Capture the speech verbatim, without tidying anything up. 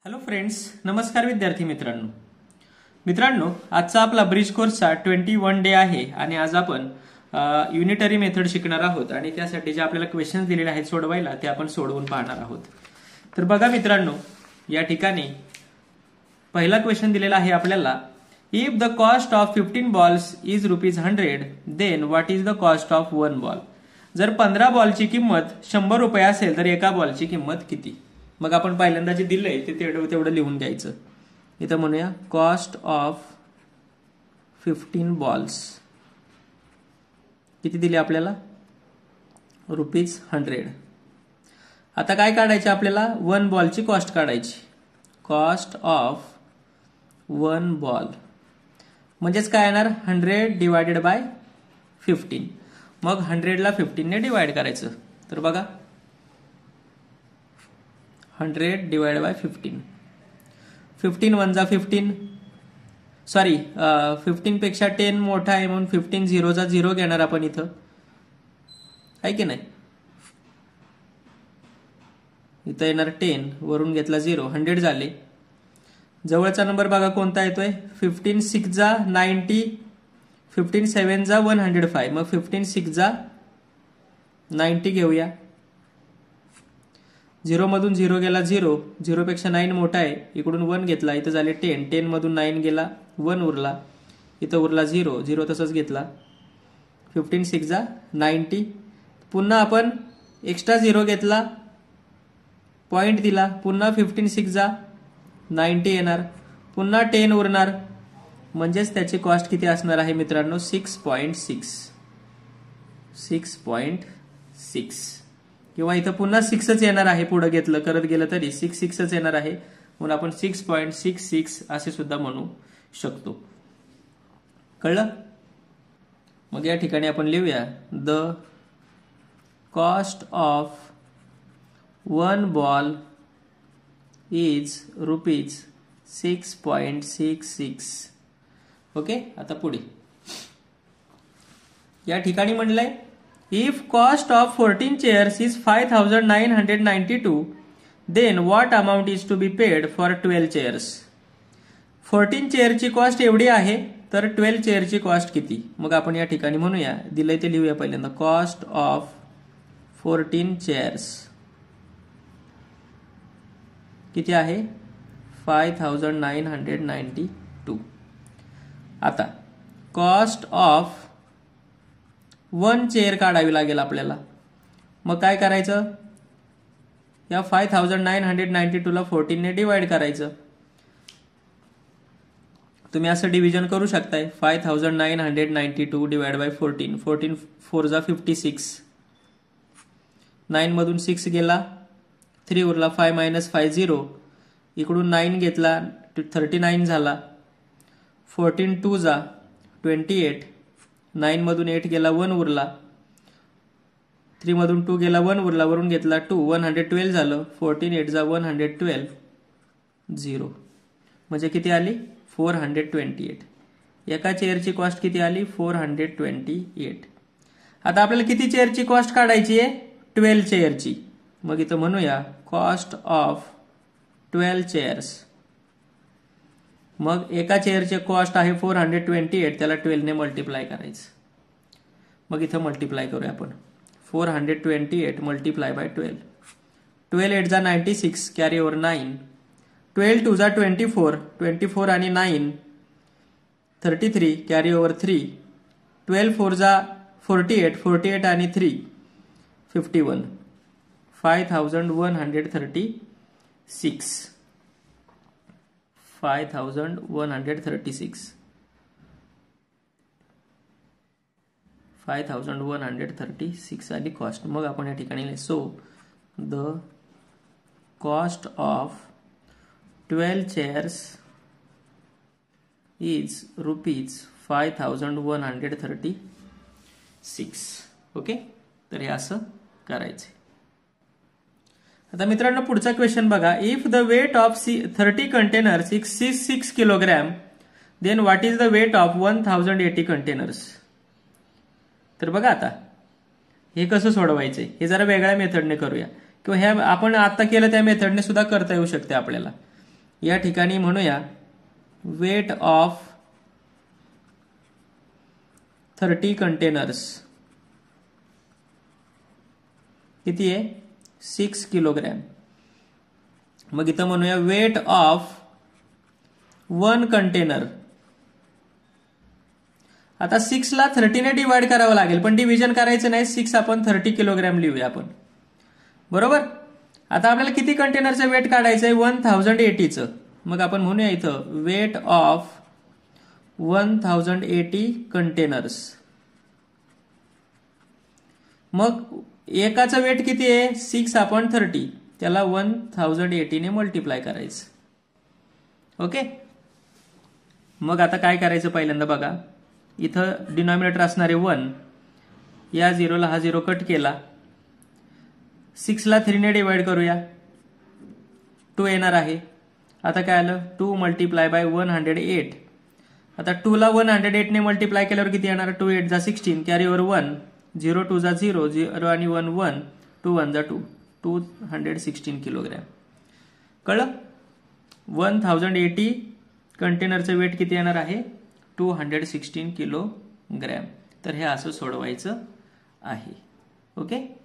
Hello friends, नमस्कार विद्यार्थी मित्रांनो. मित्रांनो आजचा आपला ब्रिज कोर्सचा ट्वेंटी वन डे आहे आणि आज आपण युनिटरी मेथड शिकणार आहोत आणि त्यासाठी जे आपल्याला क्वेश्चन्स दिलेले आहेत सोडवायला ते आपण सोडवून पाहणार आहोत. तर बघा मित्रांनो, या ठिकाणी पहिला क्वेश्चन दिलेला आहे आपल्याला, if the cost of fifteen balls is rupees hundred then what is the cost of one ball. जर पंधरा बॉलची किंमत शंभर रुपये असेल तर एका बॉलची किंमत किती. मग आपण पहिल्यांदा जे दिलंय ते तेवढं तेवढं लिहून घ्यायचं. इथं म्हणूया कॉस्ट ऑफ फिफ्टीन बॉल्स किती दिले आपल्याला, रुपीज हंड्रेड. आता काय काढायचे आपल्याला, वन बॉलची कॉस्ट काढायची. कॉस्ट ऑफ वन बॉल म्हणजेच काय येणार, हंड्रेड डिवायडेड बाय फिफ्टीन. मग हंड्रेडला फिफ्टीनने डिवाइड करायचं. तर बघा hundred divide by fifteen. Fifteen one जा फिफ्टीन, सॉरी फिफ्टीन पेक्षा टेन मोठा आहे म्हणून फिफ्टीन झिरोचा झिरो घेणार आपण इथं, आहे की नाही. इथं येणार टेन, वरून घेतला झिरो, हंड्रेड झाले. जवळचा नंबर बघा कोणता येतोय, फिफ्टीन सिक्स जा नाईन्टी, फिफ्टीन सेवन जा वन हंड्रेड फाय. मग फिफ्टीन सिक्स जा नाईन्टी घेऊया. झिरो मधून झिरो गेला झिरो, झिरो पेक्षा नाईन मोठा आहे, इकडून वन घेतला, इथं झाले टेन, टेन मधून नाईन गेला, वन उरला, इथं उरला झिरो, झिरो तसंच घेतला. फिफ्टीन सिक्स जा नाईन्टी. पुन्हा आपण एक्स्ट्रा झिरो घेतला, पॉइंट दिला, पुन्हा फिफ्टीन सिक्स जा नाईन्टी येणार, पुन्हा टेन उरणार, म्हणजेच त्याची कॉस्ट किती असणार आहे मित्रांनो, six point six. Six point six किंवा इथं पुन्हा सिक्सच येणार आहे, पुढे घेतलं करत गेलं तरी सिक्स सिक्सच येणार आहे, म्हणून आपण सिक्स पॉइंट सिक्स सिक्स असे सुद्धा म्हणू शकतो. कळलं. मग या ठिकाणी आपण लिहूया, the cost of one ball is rupees six point six six. Okay. आता पुढे या ठिकाणी म्हणलंय, if cost of fourteen chairs is five thousand nine hundred ninety-two then what amount is to be paid for twelve chairs. Fourteen चेअरची cost एवढी आहे तर twelve चेअरची cost किती. मग आपण या ठिकाणी म्हणूया, दिलंय ते लिहूया पहिल्यांदा, कॉस्ट ऑफ फोर्टीन चेअर्स किती आहे, five thousand nine hundred ninety two. आता कॉस्ट ऑफ वन चेअर काढावी लागेल आपल्याला. मग काय करायचं, या five thousand nine hundred ninety two ला फोर्टीन ने डिवाइड करायचं. तुम्ही असं डिव्हिजन करू शकताय, five thousand nine hundred ninety two divide by fourteen. Fourteen four जा फिफ्टी सिक्स, नाईन मधून सिक्स गेला, थ्री उरला, फाय मायनस फाय झिरो, इकडून नाईन घेतला, थर्टी नाईन झाला. फोर्टीन टू जा ट्वेंटी एट, नाईन मधून एट गेला, वन उरला, थ्री मधून टू गेला, वन उरला, वरून घेतला टू, वन हंड्रेड ट्वेल्व झालं. फोर्टीन एट जा वन हंड्रेड ट्वेल्व, झिरो, म्हणजे किती आली, फोर हंड्रेड ट्वेंटी एट. एका चेअरची कॉस्ट किती आली, फोर हंड्रेड ट्वेंटी एट. आता आपल्याला किती चेअरची कॉस्ट काढायची आहे, ट्वेल्व चेअरची. मग इथं म्हणूया कॉस्ट ऑफ ट्वेल्व चेअर्स. मग एका चेअरचे कॉस्ट आहे फोर हंड्रेड ट्वेंटी एट, त्याला ट्वेल्व ने मल्टिप्लाय करायचं. मग इथं मल्टिप्लाय करूया आपण, four hundred twenty eight multiply by twelve. Twelve eight जा ninety six, carry over nine, twelve two जा ट्वेंटी फोर, ट्वेंटी फोर आणि nine thirty three, carry over three, twelve four जा फोर्टी एट, फोर्टी एट आणि three fifty one, five thousand one hundred thirty six. Five thousand one hundred thirty six, five thousand one hundred thirty six आली cost. मग आपण या ठिकाणी, so the cost of twelve chairs is rupees five thousand one hundred thirty six. Okay. तर हे असं करायचं. आता मित्रांनो पुढचा क्वेश्चन बघा, if the weight of thirty containers is six kilogram then what is the weight of one thousand eighty containers. तर बघा आता हे कसं सोडवायचंय, हे जरा वेगळ्या मेथडने करूया, किंवा ह्या आपण आता केलं त्या मेथडने सुद्धा करता येऊ शकते आपल्याला. या ठिकाणी म्हणूया वेट ऑफ थर्टी कंटेनर्स किती आहे सिक्स किलोग्रॅम. मग इथं म्हणूया वेट ऑफ वन कंटेनर. आता सिक्स ला थर्टीने डिवाइड करावं लागेल, पण डिव्हिजन करायचं नाही. सिक्स आपण थर्टी किलोग्रॅम लिहूया आपण, बरोबर. आता आपल्याला किती कंटेनरचं वेट काढायचं आहे वन थाउजंड एटीचं. मग आपण म्हणूया इथं weight of one thousand eighty containers. मग एकाचं वेट किती आहे सिक्स आपण थर्टी, त्याला वन थाउजंड एटीने मल्टिप्लाय करायचं. ओके. मग आता काय करायचं पहिल्यांदा बघा, इथं डिनॉमिनेटर असणारे वन, या झिरोला हा झिरो कट केला. सिक्सला थ्रीने डिवाइड करूया, टू येणार आहे. आता काय आलं two multiply by one hundred eight. आता टूला वन हंड्रेड एटने मल्टिप्लाय केल्यावर किती येणार टू एट जा sixteen, carry over one, zero two जा झिरो, झिरो आणि वन वन, टू वन जा two, two hundred sixteen kilogram. कळलं. वन थाउजंड एटी कंटेनरचं वेट किती येणार आहे टू हंड्रेड सिक्स्टीन किलोग्रॅम. तर हे असं सोडवायचं आहे. ओके.